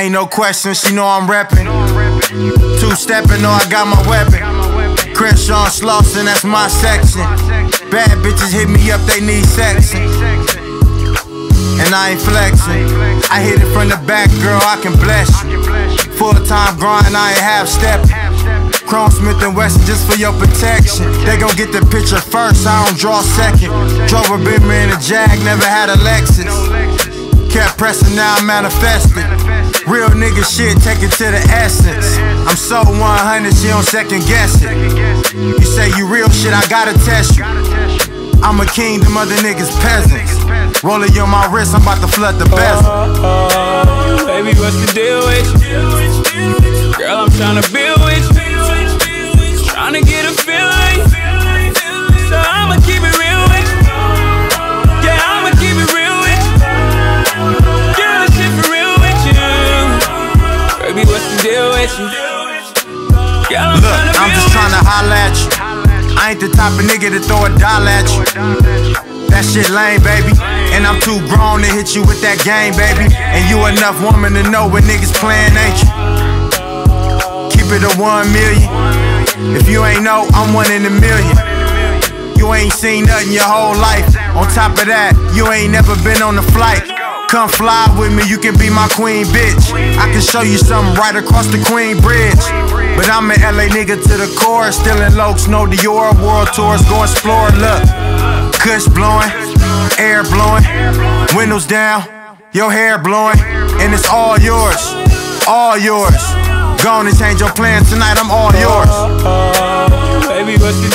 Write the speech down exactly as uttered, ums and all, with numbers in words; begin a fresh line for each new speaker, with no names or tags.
Ain't no question, she know I'm reppin'. Two-steppin', know I got my weapon. Crenshaw and Slauson, that's my section. Bad bitches hit me up, they need sexing. And I ain't flexing. I hit it from the back, girl, I can bless you. Full-time grind, I ain't half-steppin'. Chrome Smith and Wesson just for your protection. They gon' get the picture first, I don't draw second. Drove a Beamer in a Jag, never had a Lexus. Kept pressing, now I'm manifesting. Real nigga shit, take it to the essence. I'm so one hundred, she don't second guess it. You say you real shit, I gotta test you. I'm a king, them other niggas peasants. Rolling on my wrist, I'm about to flood the bezel.
Oh, oh, baby, what's the deal with you? Girl, I'm tryna build with you. Tryna get a feeling. So I'ma keep it real with you. Yeah, I'ma keep it real with you. Girl, this shit for real with you. Baby, what's the deal with you? Girl, I'm
Look, I'm just tryna holla at you. I ain't the type of nigga to throw a dollar at you. That shit lame, baby. And I'm too grown to hit you with that game, baby. And you enough woman to know when niggas playin', ain't you? Keep it a one million. If you ain't know, I'm one in a million. You ain't seen nothing your whole life. On top of that, you ain't never been on a flight. Come fly with me, you can be my queen, bitch. I can show you something right across the Queen Bridge. But I'm an L A nigga to the core. Still in Lokes, no Dior. World tours, go explore, look. Kush blowing, air blowing, windows down, your hair blowing. And it's all yours, all yours. Go on and change your plans tonight, I'm all yours.
Oh, oh, baby, what's the